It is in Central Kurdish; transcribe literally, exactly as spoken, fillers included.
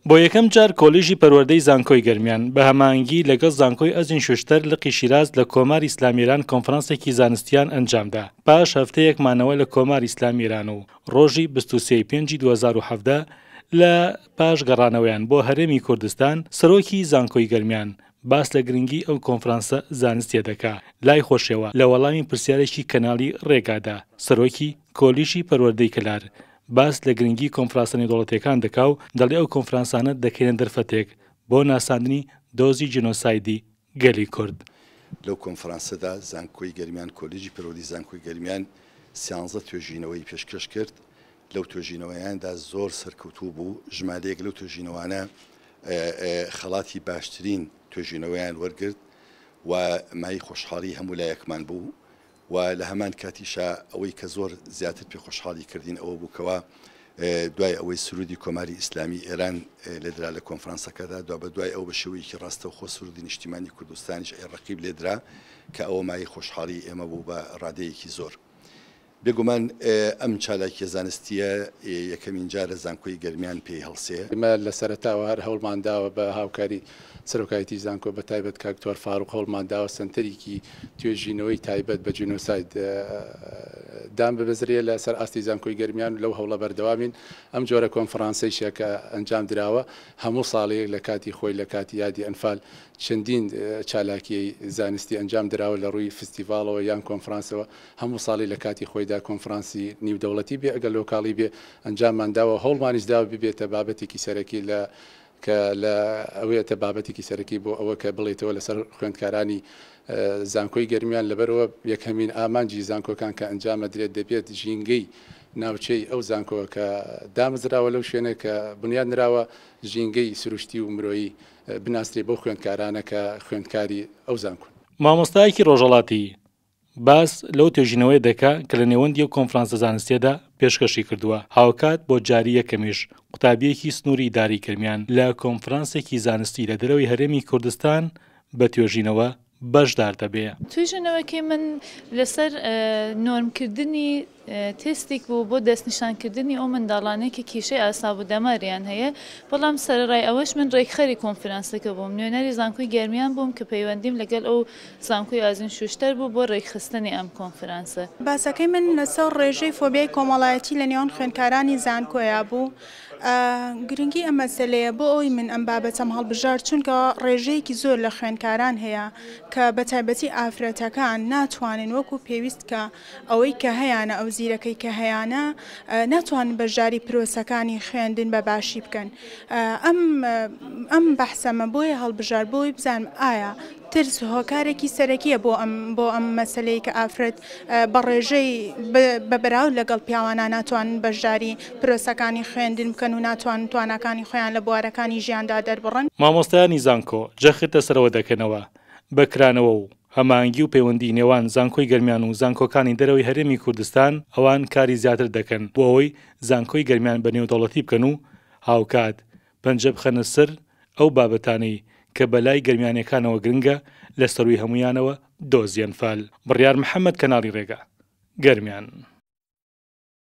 بۆ یەکەم جار کۆلیژی پەروەردەی زانکۆی گەرمیان بە هەماهەنگی لەگەڵ زانکۆی ئەزین شوشتەر لقی شیراز لە کۆماری ئیسلامی ئێران کۆنفرانسێکی زانستیان ئەنجامدا پاش هەفتەیەک مانەوە لە کۆماری ئیسلامی ئێران و ڕۆژی بیست و سێی پێنجی دوو هەزار و حەڤدە لە پاش گەڕانەوەیان بۆ هەرێمی کوردستان سەرۆکی زانکۆی گەرمیان باس لە گرنگی ئەو کۆنفرانسە زانستیە دەکا لای خۆشیەوە لە وەڵامی پرسیارێکی کەناڵی ڕێگادا سەرۆکی کۆلیژی پەروەردەی کەلار باس لە گرنگی کۆنفرانسە نێودەوڵەتیەکان دەکا و دەڵێ ئەو کۆنفرانسانە دەکەێنە دەرفەتێک بۆ ناساندنی دۆزی جینۆسایدی گەلی کورد. لەو کۆنفرانسەدا زانکۆی گەرمیان کۆلیژی پەروەردەی زانکۆی گەرمیان سیانزە توێژینەوەی پێشکەش کرد لەو توێژینەوەیاندا زۆر سەرکەوتوو بوو ژمارەیەک لەو توێژینەوانە خەڵاتی باشترین توێژینەوەیان وەرگرت و مای خۆشحاڵی هەموو لایەکمان بوو و لە هەمان کاتیشا ئەوەی کە زۆر زیاتر پێ خۆشحاڵی کردین ئەوە بووکەوە دوای ئەوەی سرودی کۆماری ئیسلامی ئێران لێدرا لە کۆنفرانسەکەدا دو بە دوای ئەو بە شێوەیەکی ڕاستە و خۆ سرودی نیشتیمانی کوردستانیش ڕقیب لێدرا کە ئەوە مای خۆشحاڵی ئێمە بوو بە ڕادەیەکی زۆر. بێگومان ئەم چالاکیە زانستیە یەکەمین جارە زانکۆی گەرمیان پێی هەڵسێ. ئێمە لە سەرەتاوە هەر هەوڵمانداوە بە هاوکاری سەرۆکایەتی زانکۆ بە تایبەت کاکتۆر فاروق هەوڵمانداوە سنتەرێکی توێژینەوەی تایبەت بە جینۆساید دام ببەزرێ لە سەر ئاستی زانکۆی گەرمیان لەو هەوڵە بەردەوامین ئەم جۆرە کۆنفرانسەیشە کە ئەنجام دراوە هەموو ساڵەیەک لە کاتی خۆی لە کاتی یادی ئەنفال چەندین چالاکیی زانستی ئەنجام دراوە لە ڕووی فستیڤالەوە یان کۆنفرانسەوە هەموو ساڵی لە کاتی خۆیدا کۆنفرانسی نیودەوڵەتی بێ ئەگەر لۆکاڵی بێ ئەنجاممانداوە هەوڵمانیش داوە ببێتە بابەتێکی سەرەکی لە کە لە ئەوەیەتە بابەتێکی سەرەکی بۆ ئەوە کە بڵێتەوە لەسەر خوێندکارانی زانکۆی گەرمیان لەبەرەوە یەکەمین ئامانجی زانکۆکان کە ئەنجامە درێت دەبێت ژینگەی ناوچەی ئەو زانکۆ کە دامەزراوە لەو شوێنە کە بنیاد نراوە ژینگەی سروشتی و مرۆیی بناسرێ بۆ خوێندکارانە کە خوێندکاری ئەو زانکۆن. مامۆستایەکی ڕۆژهەڵاتی باس لەو توێژینەوەی دەکا کە لە نێوەندی و کۆنفرانسە زانستیەدا پێشکەشی کردووە هاوکات بۆ جاری یەکەمیش قوتابیەکی سنووری داری گەرمیان لە کۆنفرانسێکی زانستی لە دەرەوەی هەرێمی کوردستان بە توێژینەوە بەشدار دەبێ. توێژینەوەکی من لەسەر نۆرمکردنی تێستێک بوو بۆ دەستنیشانکردنی ئەو منداڵانێکی کیشەی ئاساب و دەماریان هەیە بەڵام سەرڕای ئەوەش من ڕێکخەری کۆنفرانسەکە بووم نوێنەری زانکۆی گەرمیان بووم کە پەیوەندیم لەگەڵ ئەو زانکۆی ئازین شوشتەر بوو بۆ ڕێکخستنی ئەم کۆنفرانسە. باسەکەی من لەسەر ڕێژەی فۆبیای کۆمەڵایەتی لە نێوان خوێندکارانی زانکۆیە بوو. گرنگی ئەم مەسەلەیە بۆ ئەوی من ئەم بابەتەم هەڵبژار چونکە ڕێژەیەکی زۆر لە خوێندکاران هەیە کە بە تایبەتی ئافرەتەکان ناتوانن وەکو پێویست کە ئەوەی کە هەیەە ئەو زیرەکەی کە هەیەە ناتوانن بەژاری پرۆسەکانی خوێندن بە باشی بکەن. ئەم ئەم بەحسەمە بۆیە هەڵبژار بۆی بزانم ئایا ترس هۆکارێکی سەرەکیە بۆ ئەم بۆ ئەم مەسلەی کە ئافرەت بە ڕێژەی بەبراو لەگەڵ پیاوانە ناتوانن بەشداری پرۆسەکانی خوێندن بکەن و ناتوانن توانەکانی خۆیان لە بوارەکانی ژیاندا دەربڕن. مامۆستایانی زانکۆ جەختە سەرەوە دەکەنەوە بەکرانەوە و هەمانگی و پەیوەندی نێوان زانکۆی گەرمیان و زانکۆکانی دەرەوەی هەرێمی کوردستان ئەوان کاری زیاتر دەکەن بۆ ئەوەی زانکۆی گەرمیان بە نێودەوڵەتی بکەن و هاوکات پەنجە بخەنە سەر ئەو بابەتانەی کە بەلای گەرمیانەکانەوە گرنگە لە سەروی هەمویانەوە دۆزی ئەنفال. بڕیار محەممەد کەناڵی ڕێگا گەرمیان.